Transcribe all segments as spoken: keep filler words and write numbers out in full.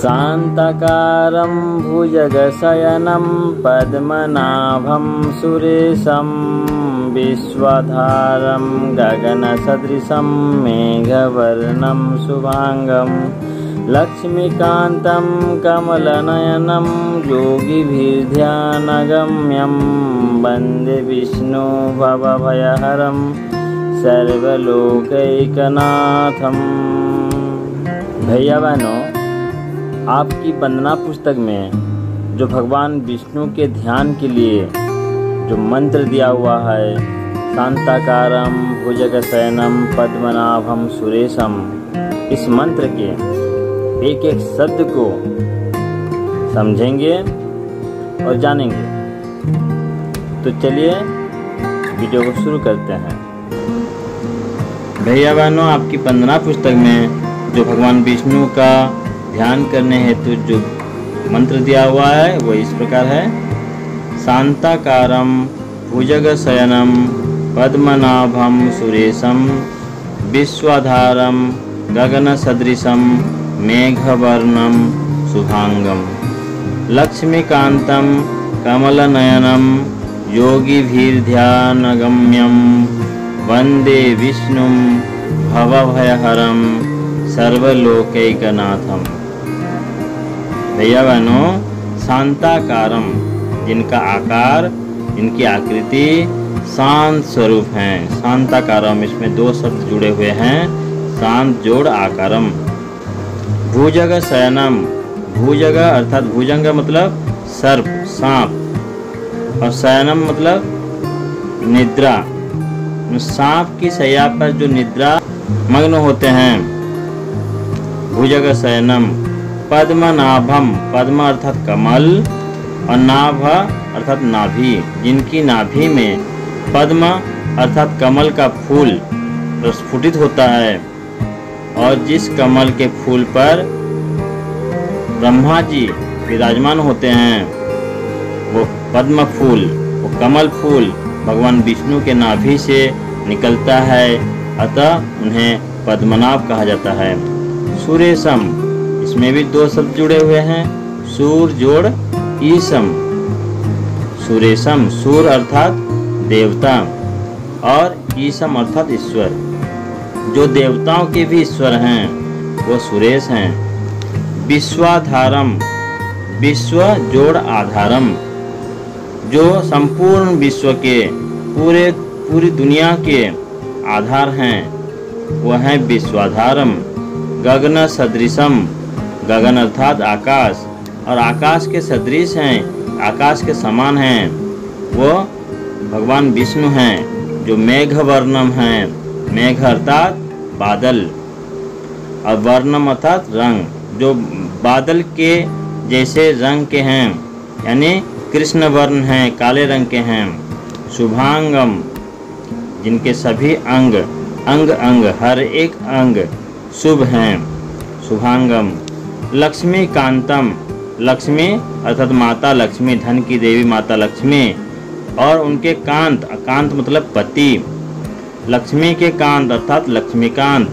शान्ताकारं भुजगशयनं पद्मनाभं सुरेशं विश्वाधारं गगनसदृशं मेघवर्णं शुभांगं लक्ष्मीकान्तं कमलनयनं योगिभिर्ध्यानगम्यं वन्दे विष्णु भवभयहरं सर्वलोकैकनाथं। भैया बहनों, आपकी वंदना पुस्तक में जो भगवान विष्णु के ध्यान के लिए जो मंत्र दिया हुआ है, शांताकारम भुजगशयनम पद्मनाभम सुरेशम, इस मंत्र के एक एक शब्द को समझेंगे और जानेंगे। तो चलिए वीडियो को शुरू करते हैं। भैया बहनों, आपकी वंदना पुस्तक में जो भगवान विष्णु का ध्यान करने हेतु जो मंत्र दिया हुआ है वो इस प्रकार है। शांताकारम भुजगशयनम पद्मनाभम सुरेशम विश्वाधारम गगनसदृशम मेघवर्णम शुभांगम लक्ष्मीकांतं कमलनयनं योगिभिर्ध्यानगम्यं वन्दे विष्णुं भवभयहरं सर्वलोकैकनाथम। भैया बहनों, शांताकारम, जिनका आकार, जिनकी आकृति शांत स्वरूप हैं, शांताकारम, इसमें दो शब्द जुड़े हुए हैं, शांत जोड़ आकारम। भुजग शयनम, भुजग अर्थात भुजंग मतलब सर्प, सांप, और शयनम मतलब निद्रा। सांप की शैया पर जो निद्रा मग्न होते हैं, भुजग शयनम। पद्मनाभम, पद्म अर्थात कमल, और नाभ अर्थात नाभि, जिनकी नाभि में पद्म अर्थात कमल का फूल प्रस्फुटित होता है, और जिस कमल के फूल पर ब्रह्मा जी विराजमान होते हैं, वो पद्म फूल, वो कमल फूल भगवान विष्णु के नाभि से निकलता है, अतः उन्हें पद्मनाभ कहा जाता है। सुरेशम, इसमें भी दो शब्द जुड़े हुए हैं, सूर जोड़ ईसम। सुरेशम, सूर अर्थात देवता, और ईसम अर्थात ईश्वर। जो देवताओं के भी ईश्वर हैं वो सुरेश हैं। विश्वाधारम, विश्व जोड़ आधारम, जो संपूर्ण विश्व के, पूरे पूरी दुनिया के आधार हैं, वह है विश्वाधारम। गगन सदृशम, गगन अर्थात आकाश, और आकाश के सदृश हैं, आकाश के समान हैं, वो भगवान विष्णु हैं। जो मेघ वर्णम हैं, मेघ अर्थात बादल, और वर्णम अर्थात रंग, जो बादल के जैसे रंग के हैं, यानी कृष्ण वर्ण हैं, काले रंग के हैं। शुभांगम, जिनके सभी अंग अंग अंग हर एक अंग शुभ हैं, शुभांगम। लक्ष्मीकांतम, लक्ष्मी अर्थात माता लक्ष्मी, धन की देवी माता लक्ष्मी, और उनके कांत, कांत मतलब पति, लक्ष्मी के कांत अर्थात लक्ष्मीकांत।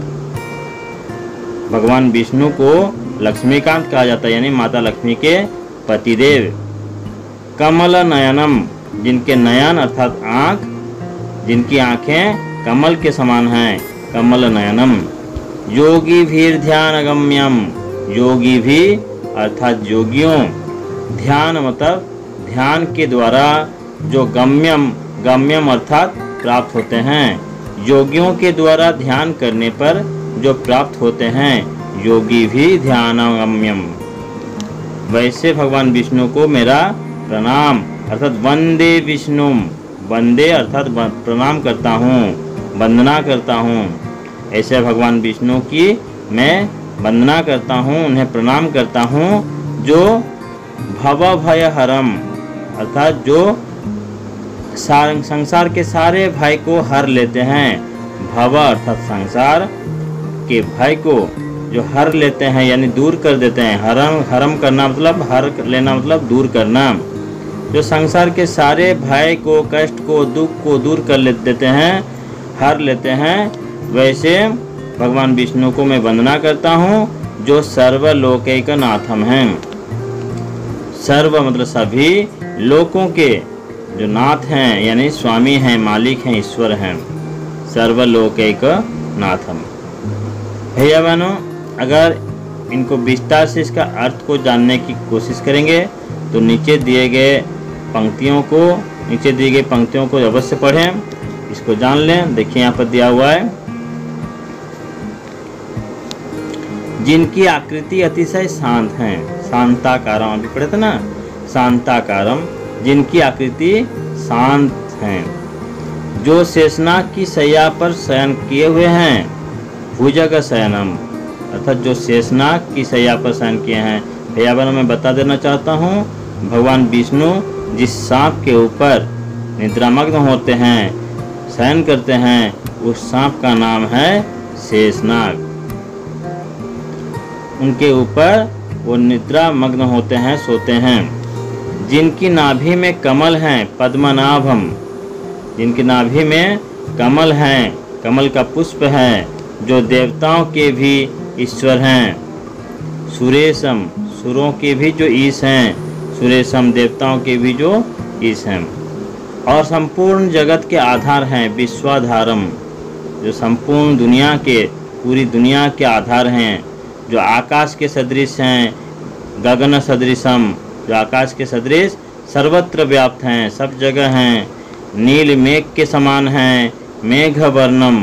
भगवान विष्णु को लक्ष्मीकांत कहा जाता है, यानी माता लक्ष्मी के पतिदेव। कमल नयनम, जिनके नयन अर्थात आँख, जिनकी आँखें कमल के समान हैं, कमल नयनम। योगी भीर ध्यान गम्यम, योगी भी अर्थात योगियों, ध्यान मतलब ध्यान के द्वारा जो गम्यम, गम्यम अर्थात प्राप्त होते हैं, योगियों के द्वारा ध्यान करने पर जो प्राप्त होते हैं, योगी भी ध्यानगम्यम। वैसे भगवान विष्णु को मेरा प्रणाम, अर्थात वंदे विष्णुम, वंदे अर्थात प्रणाम करता हूँ, वंदना करता हूँ। ऐसे भगवान विष्णु की मैं वंदना करता हूँ, उन्हें प्रणाम करता हूँ, जो भवभयहरम अर्थात जो संसार के सारे भय को हर लेते हैं। भव अर्थात संसार के भय को जो हर लेते हैं, यानी दूर कर देते हैं। हरम, हरम करना मतलब हर लेना मतलब दूर करना। जो संसार के सारे भय को, कष्ट को, दुख को दूर कर ले देते हैं, हर लेते हैं, वैसे भगवान विष्णु को मैं वंदना करता हूँ, जो सर्वलोकैक नाथम हैं। सर्व मतलब सभी लोकों के जो नाथ हैं, यानी स्वामी हैं, मालिक हैं, ईश्वर हैं। सर्वलोकैक नाथम। भैया बहनों, अगर इनको विस्तार से इसका अर्थ को जानने की कोशिश करेंगे तो नीचे दिए गए पंक्तियों को नीचे दिए गए पंक्तियों को अवश्य पढ़ें, इसको जान लें। देखिए यहाँ पर दिया हुआ है, जिनकी आकृति अतिशय शांत है। शांताकारम अभी पढ़े थे ना, शांताकारम, जिनकी आकृति शांत है। जो शेषनाग की शैया पर शयन किए हुए हैं। भुजग शयनम, अर्थात जो शेषनाग की शैया पर शयन किए हैं। भैया बहनों, मैं बता देना चाहता हूँ, भगवान विष्णु जिस सांप के ऊपर निद्रामग्न होते हैं, शयन करते हैं, उस सांप का नाम है शेषनाग। उनके ऊपर वो निद्रा मग्न होते हैं, सोते हैं। जिनकी नाभि में कमल हैं, पद्मनाभम, जिनकी नाभि में कमल हैं, कमल का पुष्प है, जो देवताओं के भी ईश्वर हैं। सुरेशम, सुरों के भी जो ईश हैं, सुरेशम, देवताओं के भी जो ईश हैं। और संपूर्ण जगत के आधार हैं। विश्वाधारम, जो संपूर्ण दुनिया के पूरी दुनिया के आधार हैं। जो आकाश के सदृश हैं। गगन सदृशम, जो आकाश के सदृश सर्वत्र व्याप्त हैं, सब जगह हैं। नील मेघ के समान हैं। मेघ वर्णम,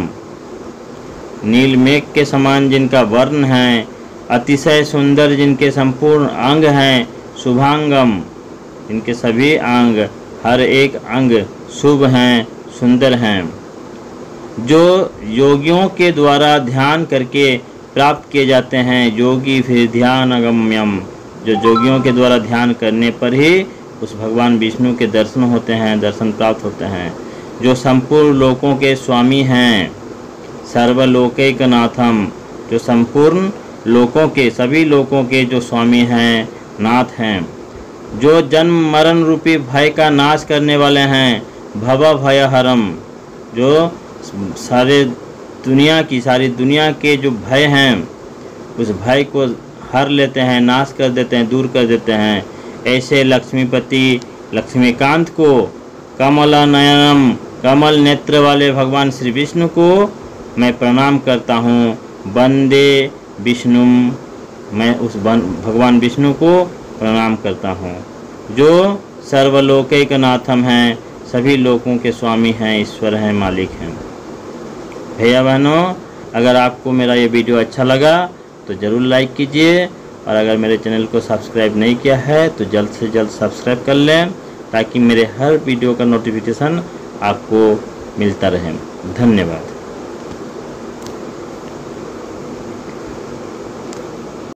नील मेघ के समान जिनका वर्ण है। अतिशय सुंदर, जिनके संपूर्ण अंग हैं। शुभांगम, जिनके सभी अंग, हर एक अंग शुभ हैं, सुंदर हैं। जो योगियों के द्वारा ध्यान करके प्राप्त किए जाते हैं। योगी फिर ध्यान अगम्यम, जो योगियों के द्वारा ध्यान करने पर ही उस भगवान विष्णु के दर्शन होते हैं, दर्शन प्राप्त होते हैं। जो संपूर्ण लोकों के स्वामी हैं। सर्वलोकैक नाथम, जो संपूर्ण लोकों के, सभी लोकों के जो स्वामी हैं, नाथ हैं। जो जन्म मरण रूपी भय का नाश करने वाले हैं। भव भयहरम, जो सारे दुनिया की सारी दुनिया के जो भय हैं, उस भय को हर लेते हैं, नाश कर देते हैं, दूर कर देते हैं। ऐसे लक्ष्मीपति लक्ष्मीकांत को, कमल नयनम, कमल नेत्र वाले भगवान श्री विष्णु को मैं प्रणाम करता हूँ। वंदे विष्णुम, मैं उस भगवान विष्णु को प्रणाम करता हूँ, जो सर्वलोकैक नाथम हैं, सभी लोकों के स्वामी हैं, ईश्वर हैं, मालिक हैं। भैया बहनों, अगर आपको मेरा ये वीडियो अच्छा लगा तो ज़रूर लाइक कीजिए, और अगर मेरे चैनल को सब्सक्राइब नहीं किया है तो जल्द से जल्द सब्सक्राइब कर लें, ताकि मेरे हर वीडियो का नोटिफिकेशन आपको मिलता रहे। धन्यवाद।